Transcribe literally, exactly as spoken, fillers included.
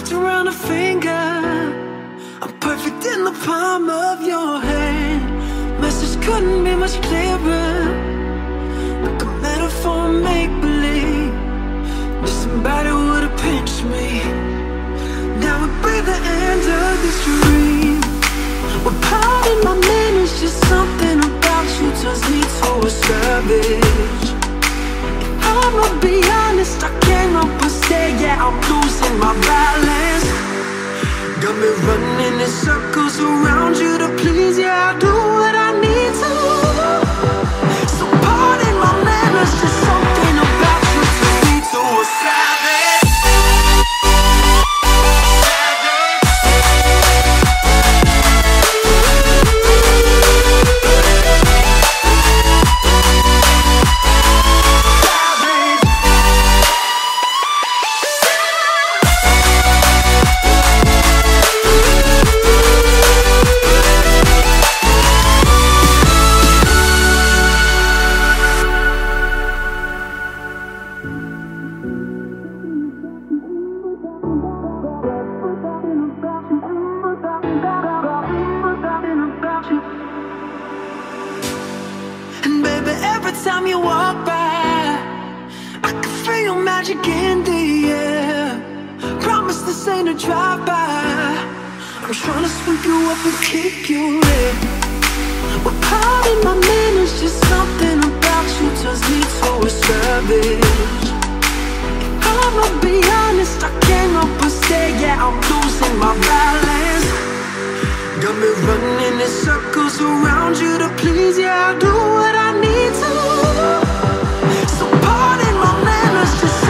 wrapped around a finger. I'm perfect in the palm of your hand. Message couldn't be much clearer, like a metaphor, make-believe. Just somebody would've pinched me. Now would be the end of this dream. Well, pardon my manners, just something about you turns me to a savage. If I'ma be honest, I can't help but say, yeah, I'm losing my balance. Got me running in circles around you to please, yeah, I do what I need to. So pardon my manners, just something about you turns me to a savage. And baby, every time you walk by, I can feel your magic in the air. Promise this ain't a drive-by. I'm trying to sweep you up and keep you there. Well, pardon my manners, just something about you turns me to a savage. If I'ma be honest, I can't help but say, yeah, I'm losing my balance. Got me running in circles around you to please, yeah, I do what I need to. So pardon my manners, just